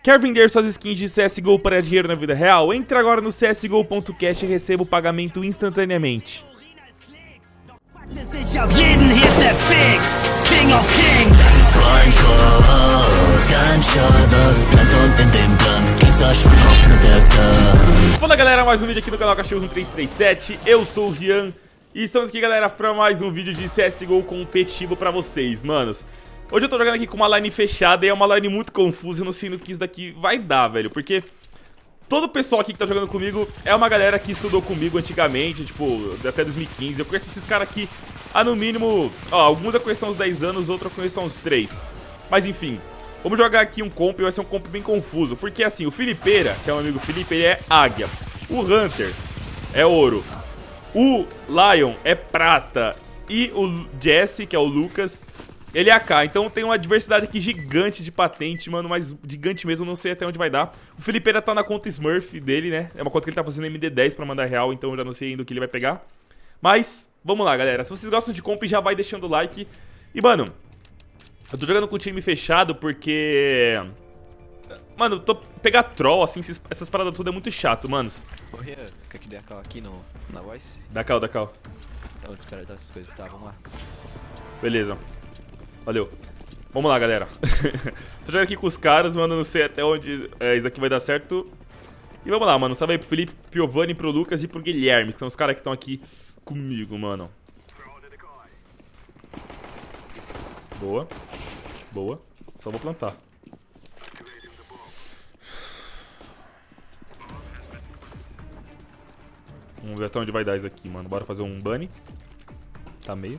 Quer vender suas skins de CSGO para dinheiro na vida real? Entre agora no csgo.cash e receba o pagamento instantaneamente. Ich hab jeden hier zerfickt, King of Kings. Fala galera, mais um vídeo aqui no canal Cachorro 337, eu sou o Rian. E estamos aqui galera para mais um vídeo de CSGO competitivo pra vocês, manos. Hoje eu tô jogando aqui com uma line fechada e é uma line muito confusa, eu não sei no que isso daqui vai dar, velho. Porque todo o pessoal aqui que tá jogando comigo é uma galera que estudou comigo antigamente, tipo, até 2015. Eu conheço esses caras aqui há no mínimo, ó, alguns eu conheço há uns 10 anos, outros eu conheço há uns 3. Mas enfim, vamos jogar aqui um comp e vai ser um comp bem confuso. Porque assim, o Felipeira, que é um amigo Felipe, ele é águia. O Hunter é ouro. O Lion é prata. E o Jesse, que é o Lucas, ele é AK. Então tem uma diversidade aqui gigante de patente, mano. Mas gigante mesmo, não sei até onde vai dar. O Felipeira tá na conta Smurf dele, né? É uma conta que ele tá fazendo MD10 pra mandar real. Então eu já não sei ainda o que ele vai pegar. Mas, vamos lá, galera. Se vocês gostam de comp, já vai deixando o like. E, mano, eu tô jogando com o time fechado porque... Mano, pegar troll, assim, essas paradas tudo é muito chato, manos. Correr, quer que dê a cal aqui na voice? Dá cal, dá cal. Não, descartar essas coisas, tá, vamos lá. Beleza. Valeu. Vamos lá, galera. Tô jogando aqui com os caras, mano, não sei até onde isso aqui vai dar certo. E vamos lá, mano. Salve aí pro Felipe, pro Giovanni, pro Lucas e pro Guilherme, que são os caras que estão aqui comigo, mano. Boa. Boa. Só vou plantar. Vamos ver até onde vai dar isso aqui, mano. Bora fazer um bunny. Tá meio.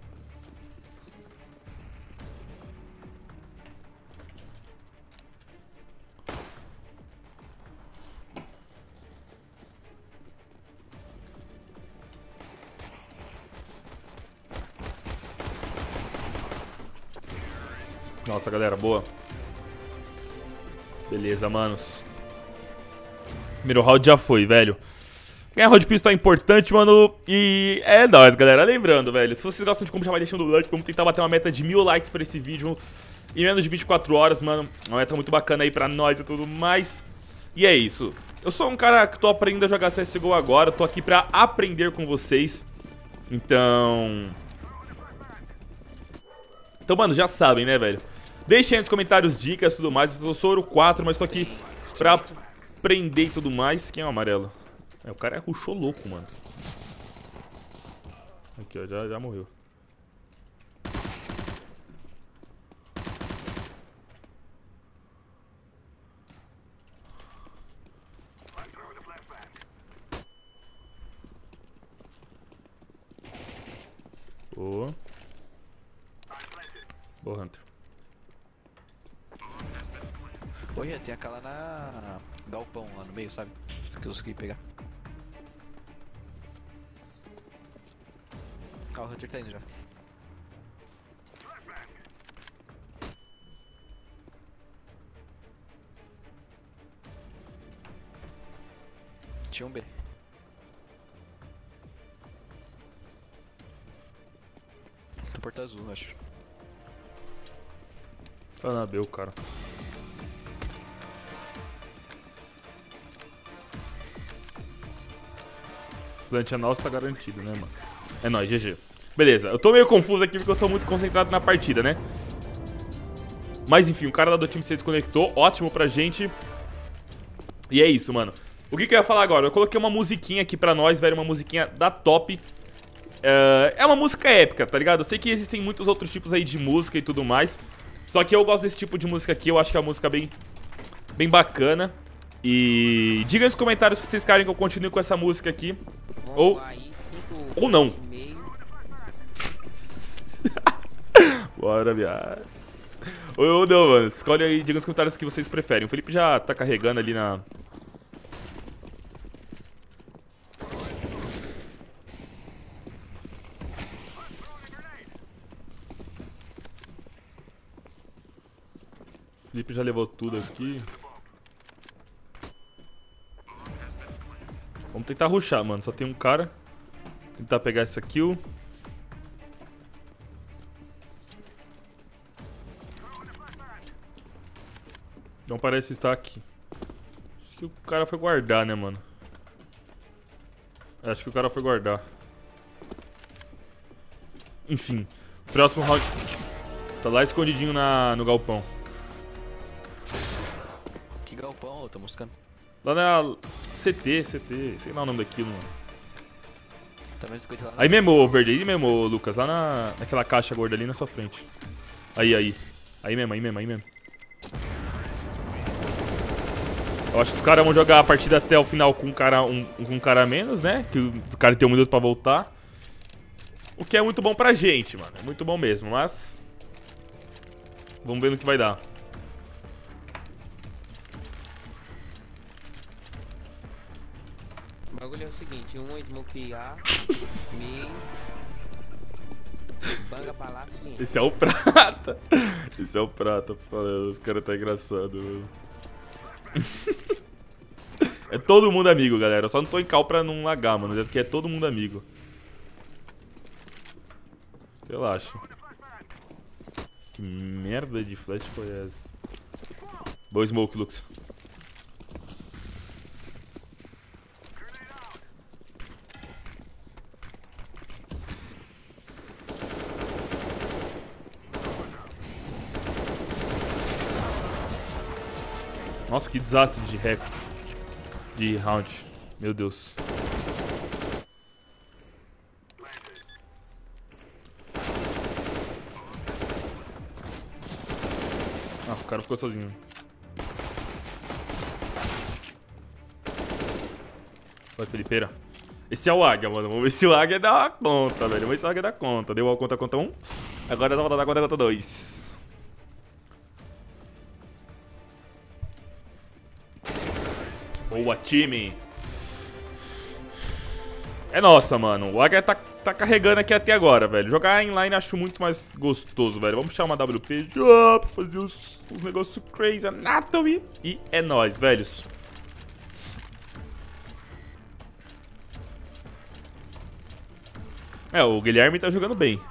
Nossa, galera, boa. Beleza, manos. Primeiro round já foi, velho. Ganhar round pistol é importante, mano. E é nóis, galera. Lembrando, velho, se vocês gostam de como, já vai deixando o like. Vamos tentar bater uma meta de 1000 likes pra esse vídeo em menos de 24 horas, mano. Uma meta muito bacana aí pra nós e tudo mais. E é isso. Eu sou um cara que tô aprendendo a jogar CSGO agora. Tô aqui pra aprender com vocês. Então, mano, já sabem, né, velho? Deixem aí nos comentários dicas e tudo mais. Eu sou ouro 4, mas tô aqui pra aprender e tudo mais. Quem é o amarelo? É, o cara rushou louco, mano. Aqui, ó, já morreu. Boa. Boa, Hunter. Oi, tem aquela na galpão lá no meio, sabe? Isso que eu consegui pegar. Ah, o Hunter tá indo já. Tinha um B. Tá porta azul, eu acho. Tá na B, o cara. Plant nosso tá garantido, né, mano? É nóis, GG. Beleza, eu tô meio confuso aqui porque eu tô muito concentrado na partida, né? Mas enfim, o cara lá do time se desconectou. Ótimo pra gente. E é isso, mano. O que eu ia falar agora? Eu coloquei uma musiquinha aqui pra nós, velho. Uma musiquinha da top. É uma música épica, tá ligado? Eu sei que existem muitos outros tipos aí de música e tudo mais. Só que eu gosto desse tipo de música aqui. Eu acho que é uma música bem bacana. E diga nos comentários se vocês querem que eu continue com essa música aqui. Ou não. Bora, viado. Ou não, mano. Escolhe aí, diga nos comentários o que vocês preferem. O Felipe já tá carregando ali na... O Felipe já levou tudo aqui. Vamos tentar rushar, mano. Só tem um cara. Tentar pegar essa kill. Não parece estar aqui. Acho que o cara foi guardar, né, mano? Acho que o cara foi guardar. Enfim. Próximo round. Tá lá escondidinho no galpão. Que galpão, eu tô buscando. Lá na CT, sei lá o nome daquilo, mano. Também esconde lá. Aí mesmo, Verde, aí mesmo, Lucas. Lá naquela caixa gorda ali na sua frente. Aí. Aí mesmo. Eu acho que os caras vão jogar a partida até o final com um cara a menos, né? Que o cara tem 1 minuto pra voltar. O que é muito bom pra gente, mano. É muito bom mesmo, mas... Vamos ver no que vai dar. O bagulho é o seguinte, smoke A, meio, banga palácio e... Esse é o prata. Esse é o prata, falando. Os caras tá engraçado, mano. É todo mundo amigo, galera. Eu só não tô em cal pra não lagar, mano. Porque é todo mundo amigo. Relaxa. Que merda de flash foi essa? Boa smoke, Lux. Nossa, que desastre de rap. De round. Meu Deus. Ah, o cara ficou sozinho. Vai, Felipeira. Esse é o Águia, mano. Vamos ver se o Águia dá conta, velho. Vamos ver se o Águia dá conta. Deu a conta 1. Agora dá a conta 2. Boa, time. É nossa, mano. O Águia tá carregando aqui até agora, velho. Jogar inline acho muito mais gostoso, velho. Vamos chamar uma WP já pra fazer os negócios crazy anatomy. E é nóis, velhos. É, o Guilherme tá jogando bem.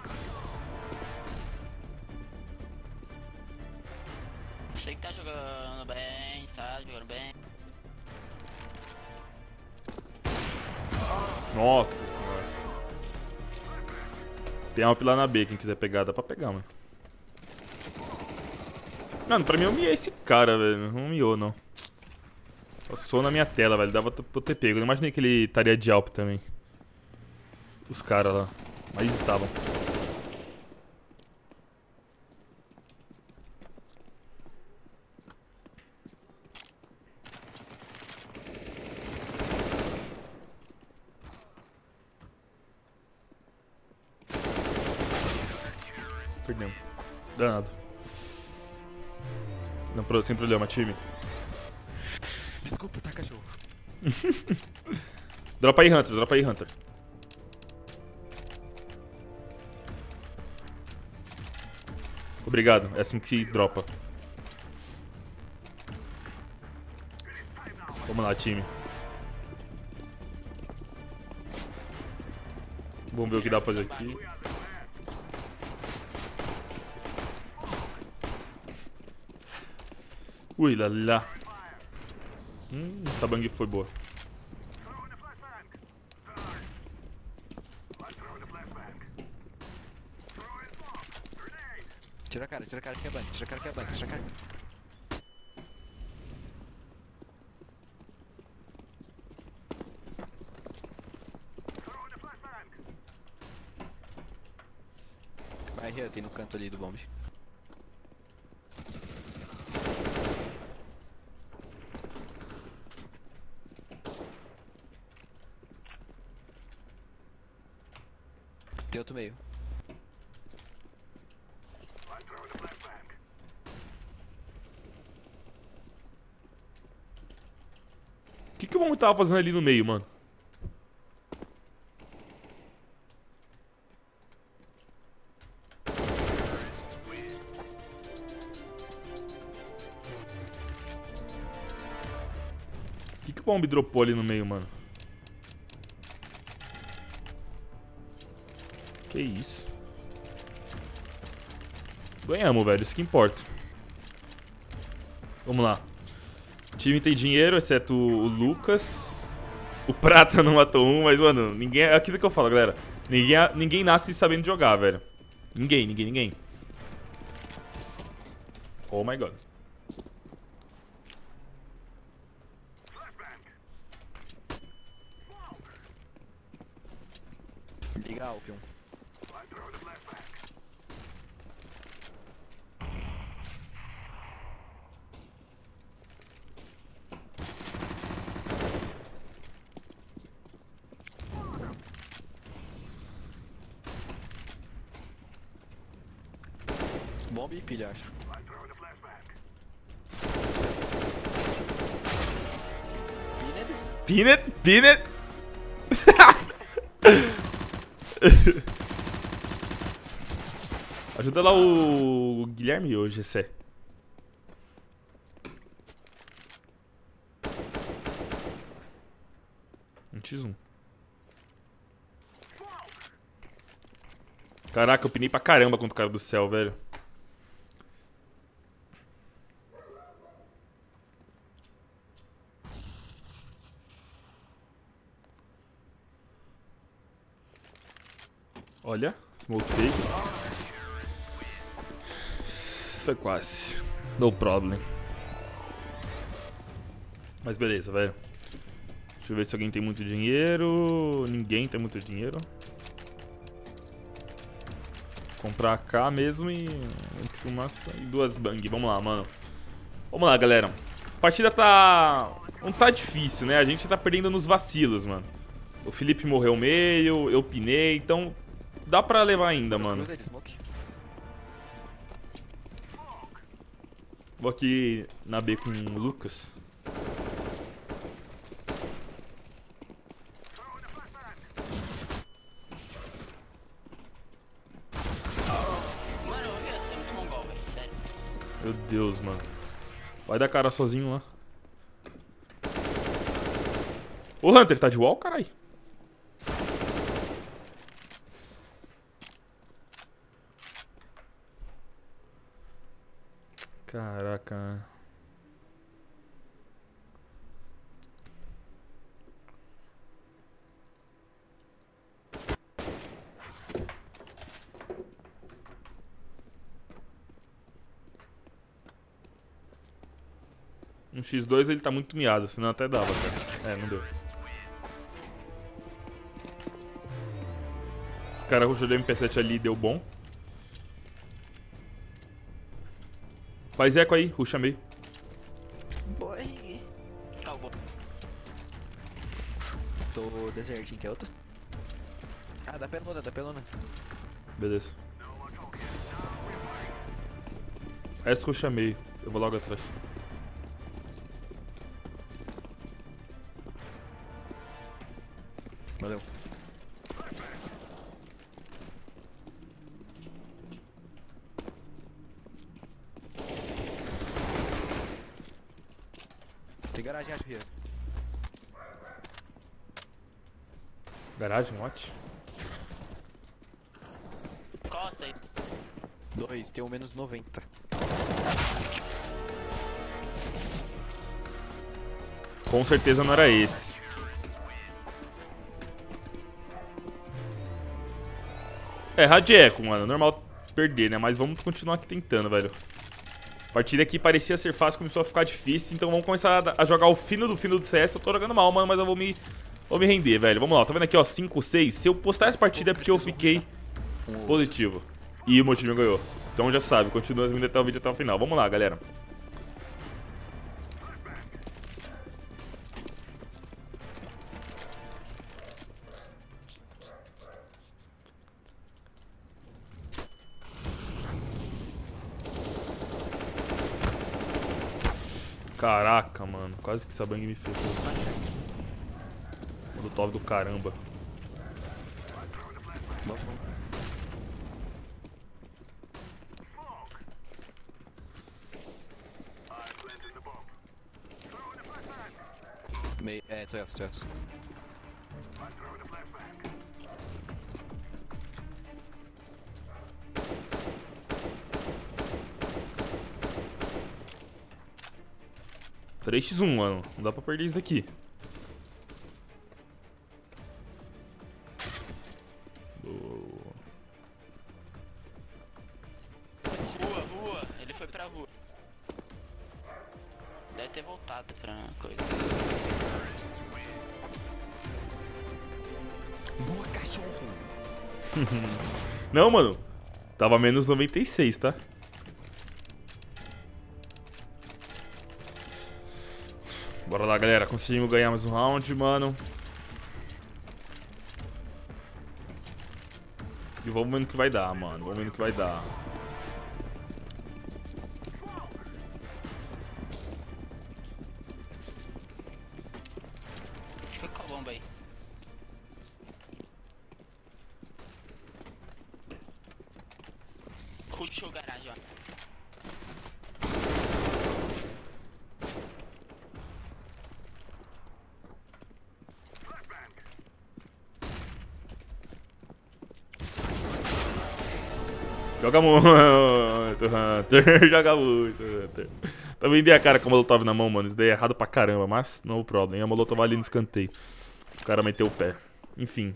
Sei que tá jogando bem, tá jogando bem. Nossa senhora. Tem uma lá na B, quem quiser pegar, dá pra pegar, mano. Mano, pra mim eu miei esse cara, velho. Não miou, não. Passou na minha tela, velho. Dava pra eu ter pego. Eu não imaginei que ele estaria de Alp também. Os caras lá. Mas estavam. Perdemos. Danado. Não, sem problema, time. Desculpa, tá, cachorro? Dropa aí, Hunter. Dropa aí, Hunter. Obrigado. É assim que dropa. Vamos lá, time. Vamos ver o que dá pra fazer aqui. Ui, lá, lá. Essa bang foi boa. Tira a cara que é banho, tira a cara que é banho, tira a cara. Vai, Rian, tem no canto ali do bombe. Tem outro meio. O que o Bomb tava fazendo ali no meio, mano? O que o Bomb dropou ali no meio, mano? Que isso? Ganhamos, velho. Isso que importa. Vamos lá. O time tem dinheiro, exceto o Lucas. O Prata não matou um, mas, mano, ninguém... É aquilo que eu falo, galera. Ninguém nasce sabendo jogar, velho. Ninguém. Oh my god. Liga Alpion. Bomba e pilha, acho. Peanut. Ajuda lá o Guilherme hoje, Gessé. Um x1. Caraca, eu pinei pra caramba contra o cara do céu, velho. Olha, smoke fake. Foi quase. No problem. Mas beleza, velho. Deixa eu ver se alguém tem muito dinheiro. Ninguém tem muito dinheiro. Comprar AK mesmo e fumaça e 2 bang. Vamos lá, mano. Vamos lá, galera. A partida tá... Não tá difícil, né? A gente tá perdendo nos vacilos, mano. O Felipe morreu meio, eu pinei, então... Dá pra levar ainda, mano. Vou aqui na B com o Lucas. Mano, eu ia ser muito mongol, velho, sério. Meu Deus, mano. Vai dar cara sozinho lá. O Hunter tá de wall, carai. Caraca. Um x2 ele tá muito miado, senão até dava, cara. É, não deu. Esse cara jogou MP7 ali e deu bom. Faz eco aí, ruxa meio. Boy. Acabou. Tô desertinho, que é outro. Ah, dá pelona. Beleza. Essa ruxa meio. Eu vou logo atrás. Valeu. Tem garagem, acho, Ria. Garagem, watch. Costa aí. 2, tem um menos 90. Com certeza não era esse. É, Radieco, mano. Normal perder, né? Mas vamos continuar aqui tentando, velho. A partida aqui parecia ser fácil, começou a ficar difícil. Então vamos começar a jogar o fino do CS. Eu tô jogando mal, mano, mas eu vou me render, velho. Vamos lá, tá vendo aqui, ó, 5, 6. Se eu postar essa partida é porque eu fiquei positivo. E o meu time ganhou. Então já sabe, continua as minhas até o vídeo até o final. Vamos lá, galera. Caraca, mano. Quase que essa bang me ferrou. Do top do caramba. É, tô elfo. 3x1, mano. Não dá pra perder isso daqui. Rua. Ele foi pra rua. Deve ter voltado pra coisa. Boa, cachorro. Não, mano. Tava menos 96, tá? Bora lá, galera. Conseguimos ganhar mais um round, mano. E vamos vendo o que vai dar, mano. Vamos vendo o que vai dar. Fica com a bomba aí. Puxou o garagem, ó. Joga muito, Hunter. Joga muito, Hunter. Também dei a cara com a Molotov na mão, mano. Isso daí é errado pra caramba, mas não o problema. A Molotov ali no escanteio. O cara meteu o pé. Enfim.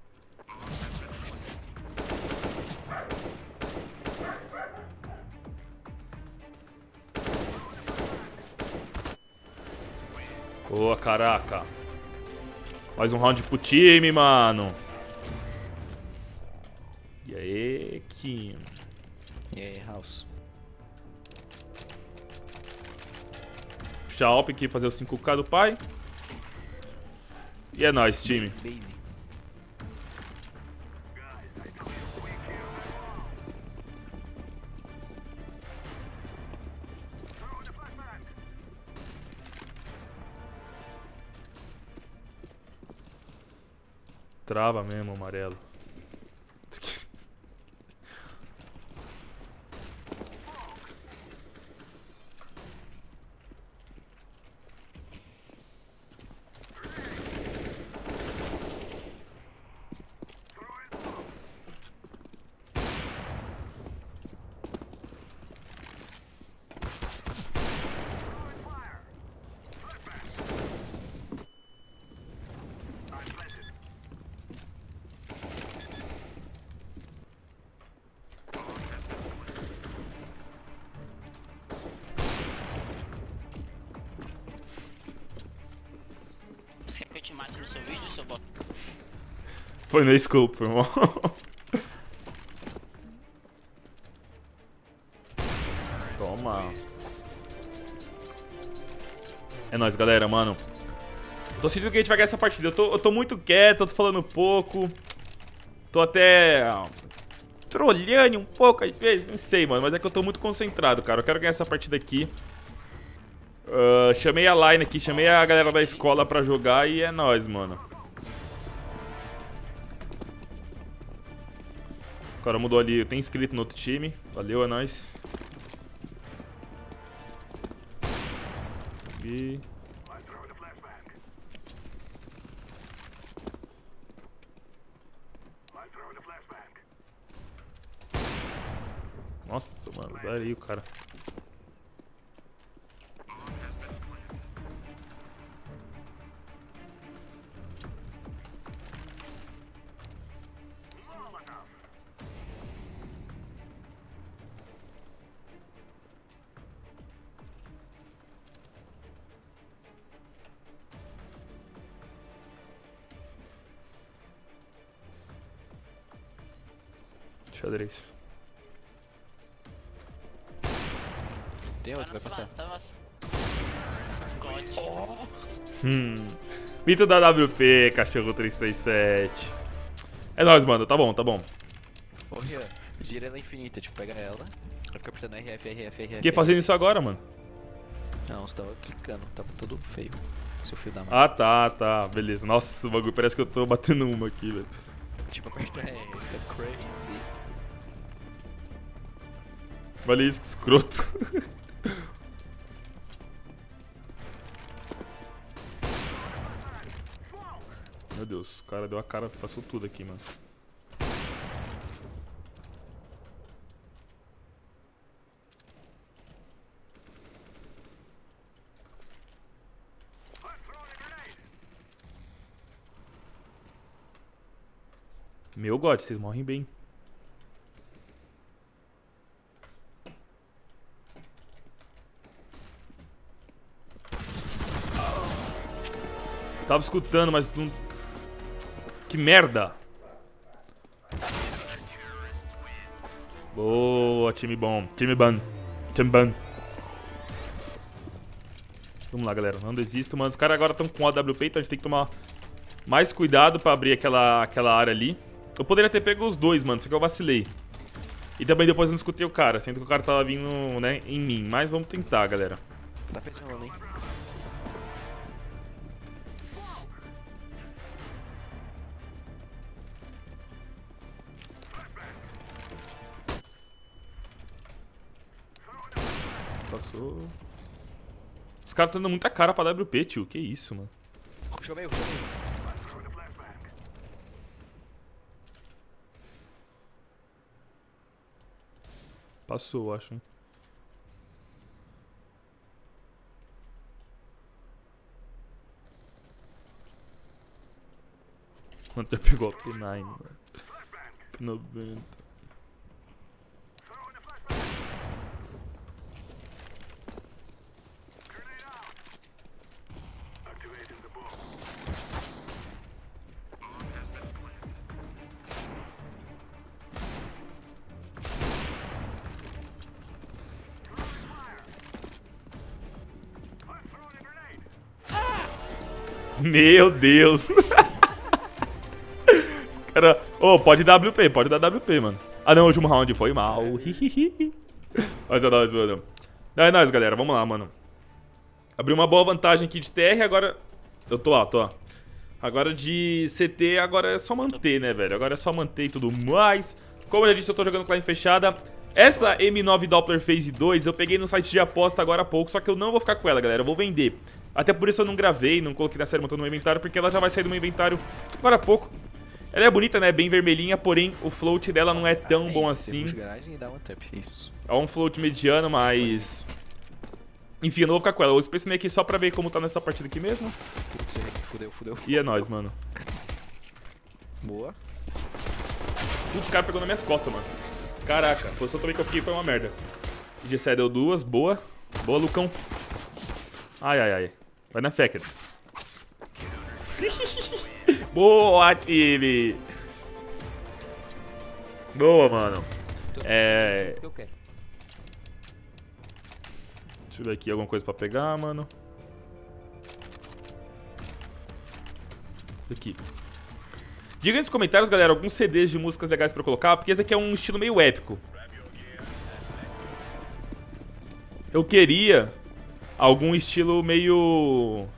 Boa, caraca. Mais um round pro time, mano. E aí, Kim? E aí, House? Puxar a Alp aqui, fazer o 5k do pai. E é nóis, time. Base. Trava mesmo, amarelo. Você quer que eu te mate no seu vídeo, seu bosta? Foi no scope, irmão. Toma. É nóis, galera, mano. Tô sentindo que a gente vai ganhar essa partida. Eu tô muito quieto, eu tô falando pouco. Tô até trolhando um pouco às vezes, não sei, mano. Mas é que eu tô muito concentrado, cara. Eu quero ganhar essa partida aqui. Chamei a line aqui, chamei a galera da escola pra jogar e é nóis, mano. O cara mudou ali, tem inscrito no outro time. Valeu, é nóis. E... Nossa, mano, olha aí o cara. Xadrez. Tem outro, vai passar. Mito da WP, cachorro 337. É nóis, mano. Tá bom, tá bom. Ô, Rian, gira ela infinita, tipo, pega ela, vai ficar apertando RF. Fiquei fazendo isso agora, mano. Não, você tava clicando, tava todo feio. Seu filho da mãe. Ah, tá. Beleza. Nossa, o bagulho parece que eu tô batendo uma aqui, velho. Tipo, aperta R, fica crazy. Olha isso, que escroto. Meu Deus, o cara deu a cara, passou tudo aqui, mano. Meu God, vocês morrem bem. Tava escutando, mas não... Que merda! Boa, time bom. Time bom. Time bom. Vamos lá, galera. Não desisto, mano. Os caras agora estão com AWP, então a gente tem que tomar mais cuidado pra abrir aquela área ali. Eu poderia ter pego os dois, mano, só que eu vacilei. E também depois eu não escutei o cara, sendo que o cara tava vindo, né, em mim. Mas vamos tentar, galera. Dá pra esse rolo, hein? Passou. Os caras estão dando muita cara pra WP, tio. Que isso, mano. Rushou meio, rushou meio. Passou, eu acho, hein. Hunter pegou a P9, mano. P90. Meu Deus. Os cara... Ô, pode dar WP, mano. Ah, não, o último round foi mal. Mas é nóis, mano. Não, é nóis, galera. Vamos lá, mano. Abri uma boa vantagem aqui de TR, agora... Eu tô lá. Agora de CT, agora é só manter, né, velho? Agora é só manter e tudo mais. Como eu já disse, eu tô jogando com line fechada. Essa M9 Doppler Phase 2 eu peguei no site de aposta agora há pouco, só que eu não vou ficar com ela, galera. Eu vou vender. Até por isso eu não gravei, não coloquei na série montando no meu inventário, porque ela já vai sair do meu inventário agora há pouco. Ela é bonita, né? Bem vermelhinha, porém o float dela não é tão bom assim. É um float mediano, mas... Enfim, eu não vou ficar com ela. Eu inspecionei aqui só pra ver como tá nessa partida aqui mesmo. Fudeu. E é nóis, mano. Boa. Putz, o cara pegou nas minhas costas, mano. Caraca, a posição também que eu fiquei foi uma merda. GC deu duas, boa. Boa, Lucão. Ai. Vai na Fecker. Boa, time. Boa, mano. O que eu quero? Deixa eu ver aqui alguma coisa pra pegar, mano. Aqui. Diga aí nos comentários, galera, alguns CDs de músicas legais pra colocar, porque esse daqui é um estilo meio épico. Eu queria algum estilo meio...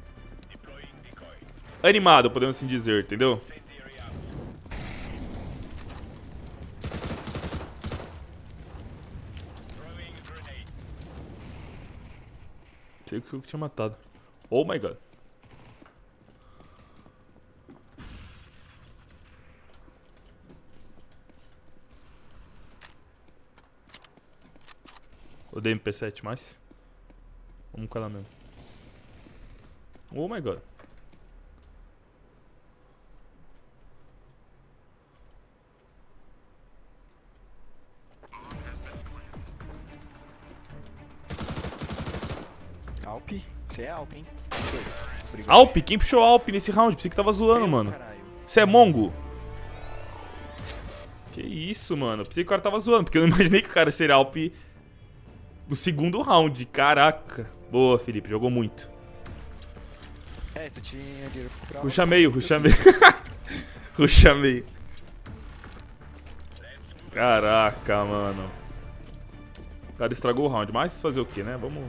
animado, podemos assim dizer, entendeu? Sei o que eu tinha matado. Oh my god. Odeio MP7 mais. Vamos com ela mesmo. Oh my god. Alp? Você é Alp, hein? Alp? Quem puxou Alp nesse round? Pensei que tava zoando, mano. Você é mongo? Que isso, mano. Pensei que o cara tava zoando, porque eu não imaginei que o cara seria Alp do segundo round. Caraca. Boa, Felipe. Jogou muito. É, você tinha dinheiro pra... Ruxa meio. Ruxa meio. Caraca, mano. O cara estragou o round. Mas fazer o que, né? Vamos...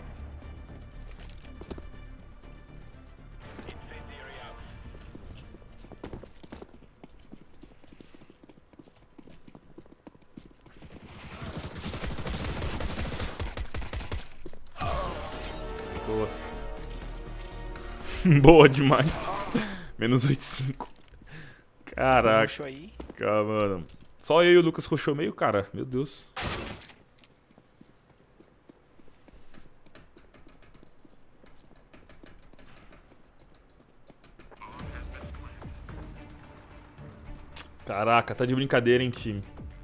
Boa. Boa demais. Menos 8,5. Caraca, mano. Só eu e o Lucas rushou meio, cara. Meu Deus. Caraca, tá de brincadeira, hein, time.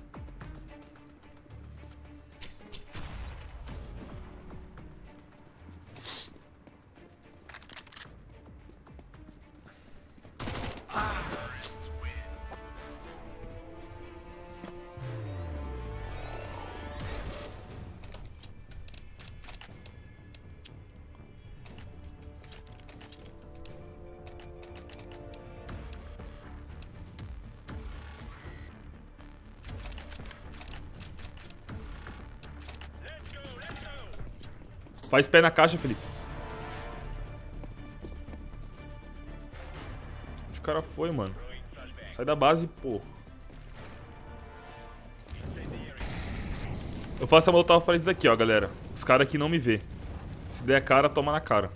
Faz pé na caixa, Felipe. Onde o cara foi, mano? Sai da base, pô. Eu faço a molotov para isso daqui, ó, galera. Os caras aqui não me vê. Se der cara, toma na cara.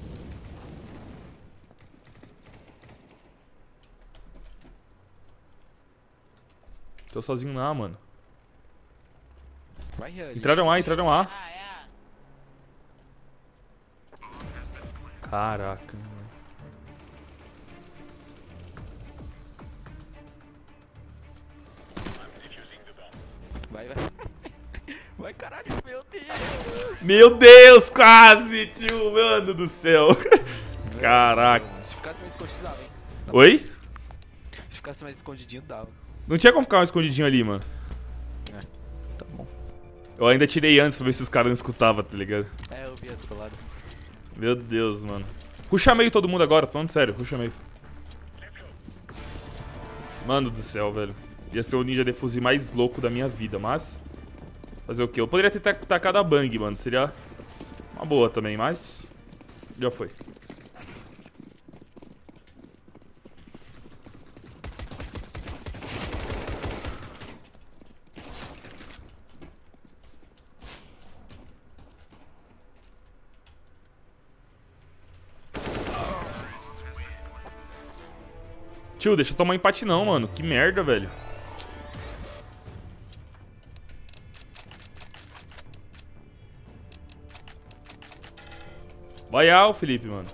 Tô sozinho lá, mano. Vai ali. Entraram A, entraram A. Ah, é. Caraca, mano. Vai. Vai, caralho, meu Deus. Meu Deus, quase, tio. Mano do céu. Caraca. Se ficasse mais escondido, dava, hein? Oi? Se ficasse mais escondidinho, dava. Não tinha como ficar mais escondidinho ali, mano. Tá bom. Eu ainda tirei antes pra ver se os caras não escutavam, tá ligado? É, eu vi do outro lado. Meu Deus, mano. Ruxa meio todo mundo agora, tô falando sério, ruxa meio. Mano do céu, velho. Ia ser o ninja defuse mais louco da minha vida, mas... Fazer o quê? Eu poderia ter tacado a bang, mano. Seria uma boa também, mas... Já foi. Tio, deixa eu tomar empate não, mano. Que merda, velho. Vai ao Felipe, mano.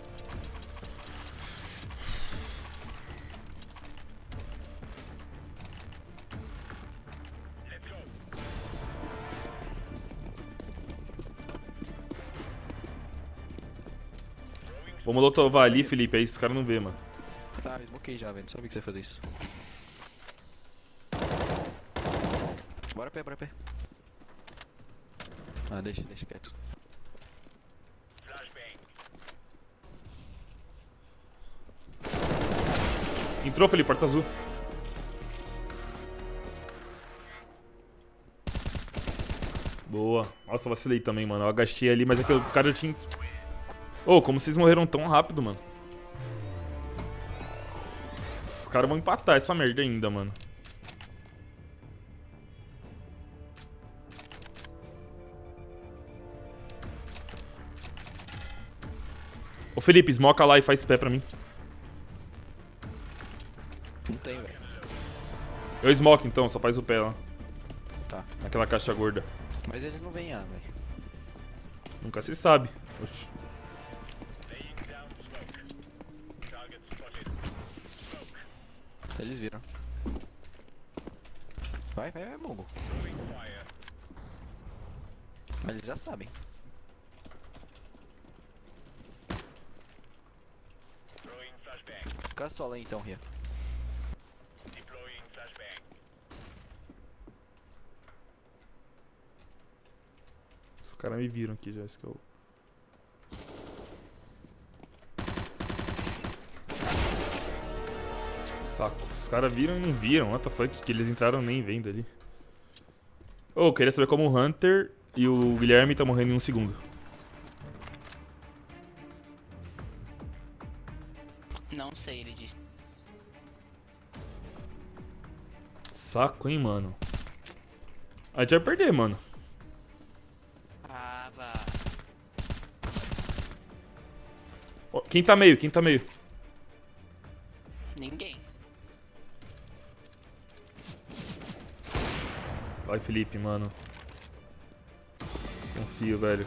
Vamos lotovar ali, Felipe. Aí os caras não vê, mano. Tá, eu smokei já, velho. Não sabia que você ia fazer isso. Bora pé, bora pé. Ah, deixa quieto. Entrou, Felipe, porta azul. Boa. Nossa, vacilei também, mano. Eu agachei ali, mas é que o cara tinha... Ô, como vocês morreram tão rápido, mano. Os caras vão empatar essa merda ainda, mano. Ô, Felipe, smoca lá e faz pé pra mim. Não tem, velho. Eu smoke então, só faz o pé lá. Tá. Naquela caixa gorda. Mas eles não vêm A, velho. Nunca se sabe. Oxi. Eles viram. Vai, Mongo. Mas eles já sabem. Fica solo aí então, Ria. Os caras me viram aqui já, isso que eu... Saco. Os caras viram e não viram. What the fuck? Que eles entraram nem vendo ali. Oh, eu queria saber como o Hunter e o Guilherme tá morrendo em 1 segundo. Não sei, ele disse. Saco, hein, mano. A gente vai perder, mano. Ah, vá. Oh, quem tá meio? Quem tá meio? Ninguém. Vai, Felipe, mano. Confio, velho.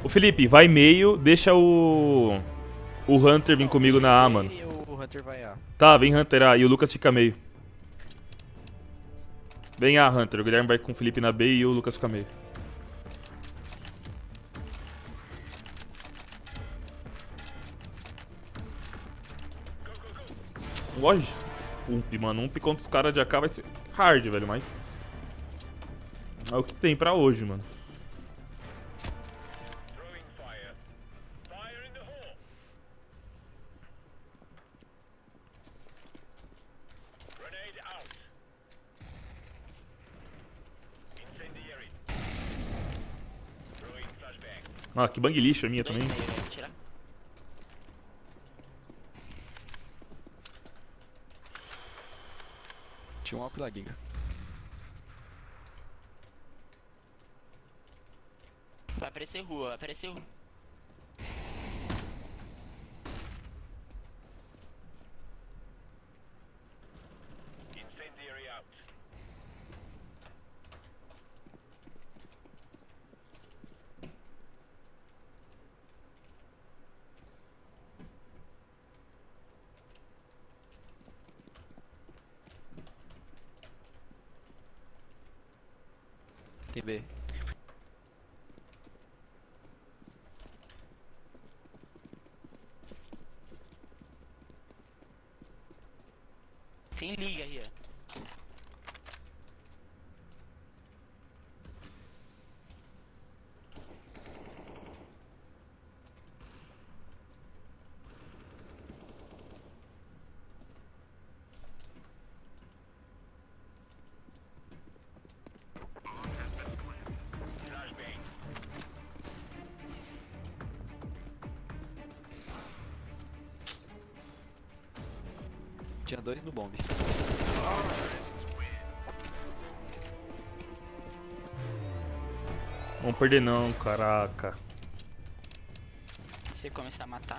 Ô Felipe, vai meio, deixa o Hunter vir comigo na A, mano. E o Hunter vai A. Tá, vem Hunter A e o Lucas fica meio. Vem A, Hunter. O Guilherme vai com o Felipe na B e o Lucas fica meio. Lógico. Ump, mano. Ump contra os caras de AK vai ser hard, velho, mas... é o que tem pra hoje, mano. Ah, que bang lixo a minha também. Tirar. Tinha um up da Giga. Vai aparecer rua, vai aparecer rua. Tem B. Sem liga, Ria. Tinha 2 no bomb. Vamos perder não, caraca. Se começar a matar,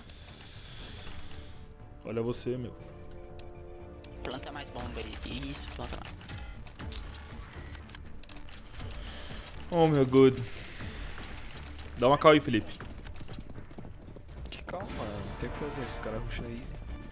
Olha você, meu. planta mais bomba aí. Isso, planta mais. Oh, meu good. Dá uma call aí, Felipe. Que calma, mano. Não tem o que fazer. Os caras rusham easy.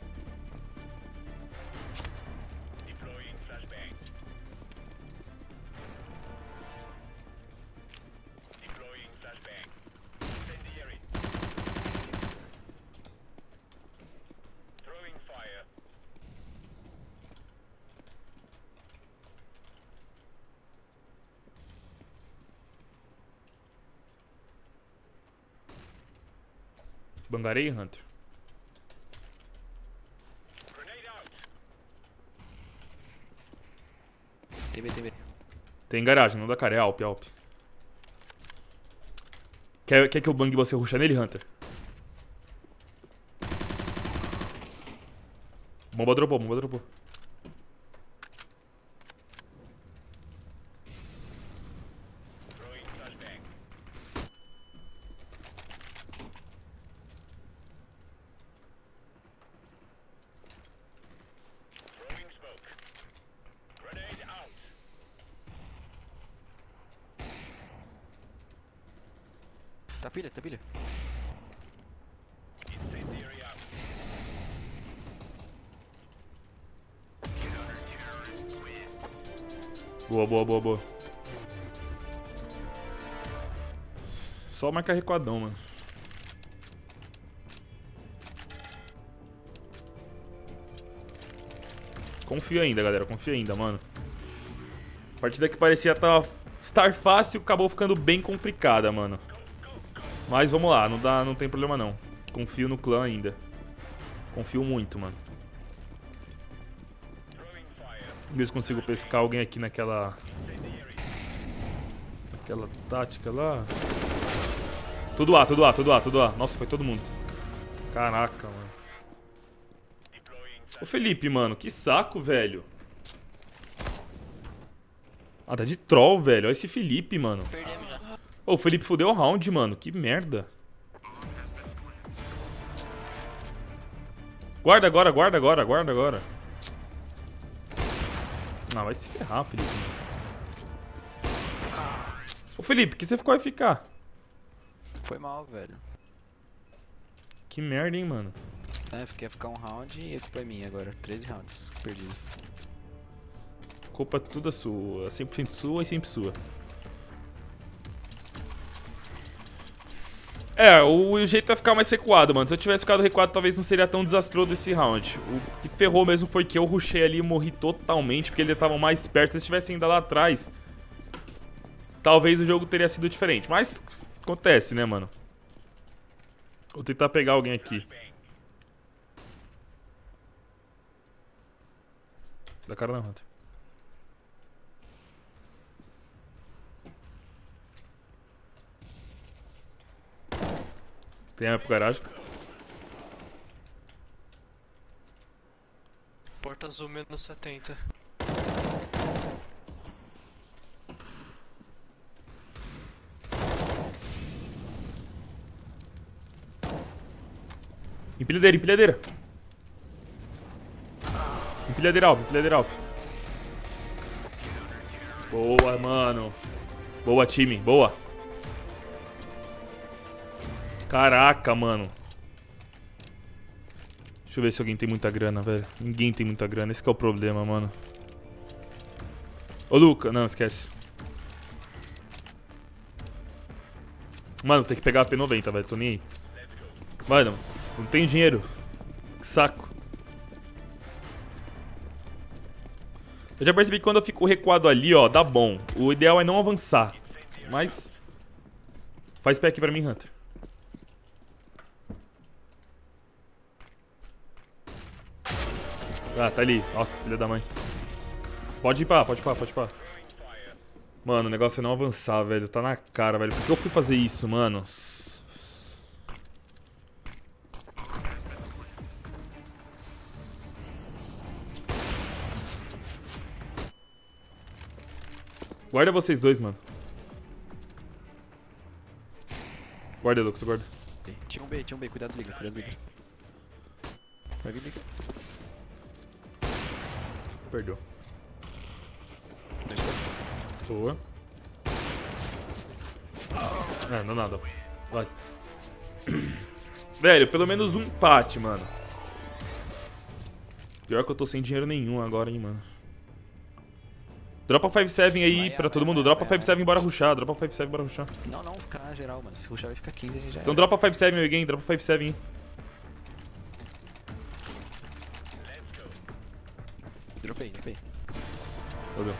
Bangarei, Hunter. Tem B, tem B. Tem garagem, não dá cara. É Alp, Alp. Quer que eu bangue você rushar nele, Hunter? Bomba dropou, bomba dropou. Tá pilha, tá pilha. Boa, boa, boa, boa. Só marcar recuadão, mano. Confia ainda, galera. Confia ainda, mano. A partida que parecia estar fácil, acabou ficando bem complicada, mano. Mas vamos lá, não tem problema não. Confio no clã ainda. Confio muito, mano. Ver se consigo pescar alguém aqui naquela tática lá. Tudo A, tudo A, tudo A, tudo A. Nossa, foi todo mundo. Caraca, mano. Ô Felipe, mano, que saco, velho. Ah, tá de troll, velho. Olha esse Felipe, mano. Perdemos já. Ô, o Felipe fudeu o round, mano. Que merda. Guarda agora, guarda agora, guarda agora. Ah, vai se ferrar, Felipe. Ô, Felipe, que você ficou a ficar? Foi mal, velho. Que merda, hein, mano. É, quer ficar um round e a culpa é minha agora. 13 rounds perdido. Culpa toda sua. 100% sua e sempre sua. É, o jeito é ficar mais recuado, mano. Se eu tivesse ficado recuado, talvez não seria tão desastroso esse round. O que ferrou mesmo foi que eu rushei ali e morri totalmente, porque eles estavam mais perto. Se eles tivessem ido lá atrás, talvez o jogo teria sido diferente. Mas acontece, né, mano? Vou tentar pegar alguém aqui. Da cara na Hunter. Tem arma pro garagem. Porta azul menos 70. Empilhadeira, empilhadeira. Empilhadeira alta, empilhadeira alta. Boa, mano. Boa, time, boa. Caraca, mano. Deixa eu ver se alguém tem muita grana, velho. Ninguém tem muita grana, esse que é o problema, mano. Ô, Luca, não, esquece. Mano, tem que pegar a P90, velho, tô nem aí. Mano, não tem dinheiro. Que saco. Eu já percebi que quando eu fico recuado ali, ó, dá bom. O ideal é não avançar. Mas... faz pé aqui pra mim, Hunter. Ah, tá ali. Nossa, filha da mãe. Pode ir pá, pode ir pá, pode ir pá. Mano, o negócio é não avançar, velho. Tá na cara, velho. Por que eu fui fazer isso, mano? Guarda vocês dois, mano. Guarda, Lucas, guarda. Tinha um B, cuidado, liga, liga. Vai vir, liga. Perdeu. Boa. Ah, não nada. Vai. Velho, pelo menos um empate, mano. Pior que eu tô sem dinheiro nenhum agora, hein, mano. Dropa 5-7 aí pra todo mundo. Dropa 5-7 bora rushar. Dropa 5-7 bora rushar. Não, fica na geral, mano. Se rushar vai ficar 15 aí já. Então dropa 5-7 alguém. Dropa 5-7 aí. Dropei. Valeu.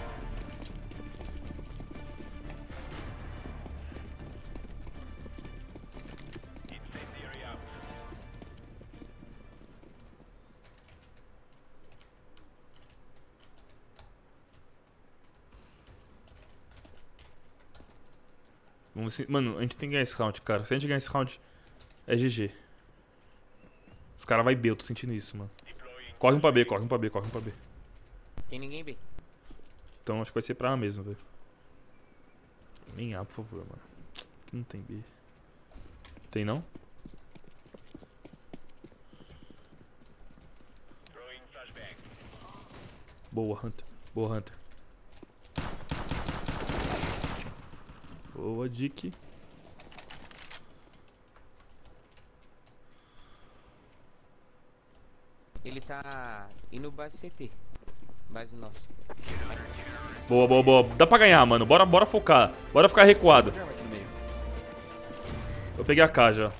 Mano, a gente tem que ganhar esse round, cara. Se a gente ganhar esse round, é GG. Os caras vai B, eu tô sentindo isso, mano. Corre um pra B. Tem ninguém B. Então acho que vai ser pra A mesmo, velho. Nem A, por favor, mano. Aqui não tem B. Tem não? Boa, Hunter. Boa, Hunter. Boa, Dick. Ele tá indo base CT. Base nossa. Boa. Dá pra ganhar, mano. Bora focar. Bora ficar recuado. Aqui no meio. Eu peguei a K já.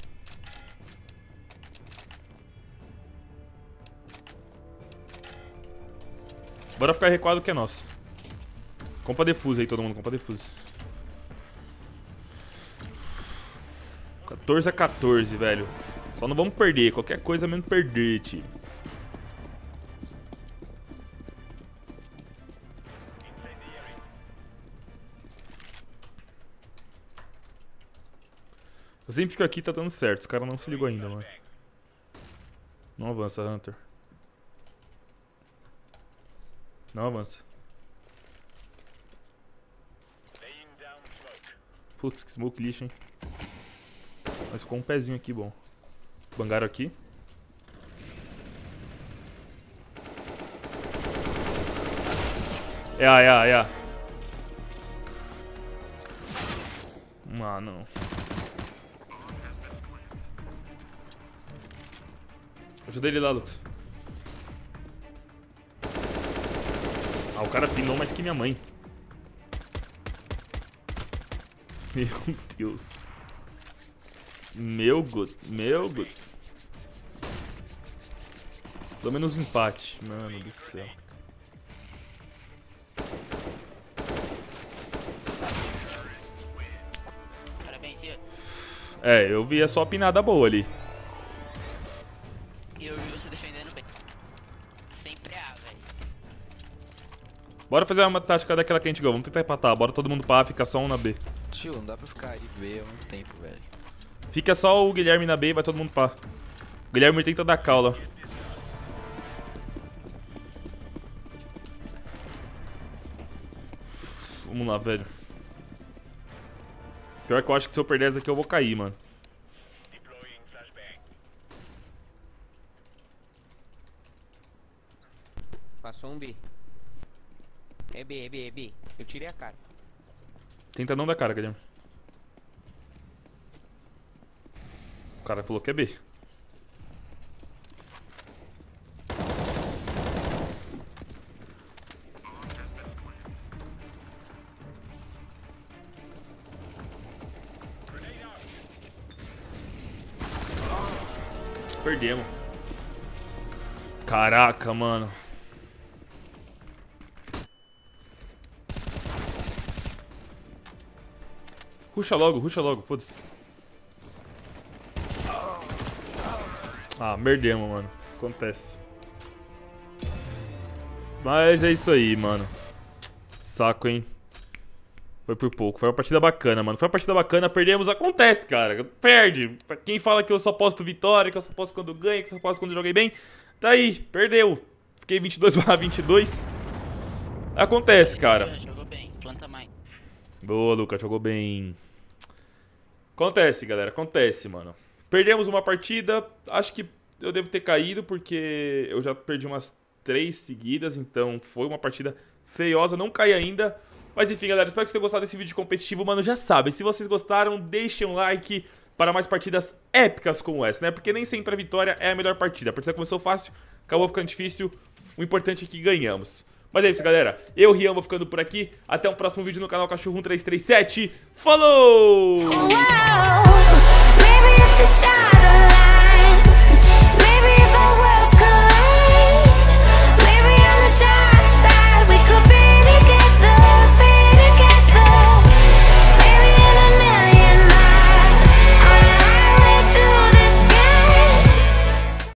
Bora ficar recuado que é nosso. Compra defuse aí, todo mundo. Compra defuse. 14-14, velho. Só não vamos perder. Qualquer coisa menos perder, tio. Eu sempre fico aqui, tá dando certo. Os caras não se ligou ainda, mano. Não avança, Hunter. Não avança. Putz, que smoke lixo, hein. Mas ficou um pezinho aqui, bom. Bangaram aqui. É A. Ah, não. Ajuda ele lá, Lucas. Ah, o cara pinou mais que minha mãe. Meu Deus. Meu good. Pelo menos um empate. Mano do céu. Parabéns, Ian. É, eu vi só a pinada boa ali. E eu vi você defendendo bem. Sempre A, velho. Bora fazer uma tática daquela que a gente ganhou. Vamos tentar empatar. Bora todo mundo pra A, fica só um na B. Tio, não dá pra ficar aí B há muito tempo, velho. Fica só o Guilherme na B e vai todo mundo pra A. O Guilherme tenta dar caula. Vamos lá, velho. Pior que eu acho que se eu perder essa daqui eu vou cair, mano. Passou um B. É B, é B, é B. Eu tirei a cara. Tenta não dar cara, Guilherme. O cara falou que é B. Perdemos. Caraca, mano. Ruxa logo, foda-se. Ah, perdemos, mano. Acontece. Mas é isso aí, mano. Saco, hein. Foi por pouco. Foi uma partida bacana, mano. Foi uma partida bacana, perdemos. Acontece, cara. Perde. Pra quem fala que eu só posto vitória, que eu só posto quando ganho, que eu só posto quando joguei bem. Tá aí, perdeu. Fiquei 22/22. Acontece, cara. Jogou bem, planta mais. Boa, Lucas, jogou bem. Acontece, galera, acontece, mano. Perdemos uma partida, acho que eu devo ter caído, porque eu já perdi umas 3 seguidas, então foi uma partida feiosa, não caí ainda. Mas enfim, galera, espero que vocês tenham gostado desse vídeo competitivo, mano, já sabem, se vocês gostaram, deixem um like para mais partidas épicas como essa, né? Porque nem sempre a vitória é a melhor partida, a partida começou fácil, acabou ficando difícil, o importante é que ganhamos. Mas é isso, galera. Eu, Rian, vou ficando por aqui. Até o próximo vídeo no canal Cachorro 1337. Falou! Maybe if the stars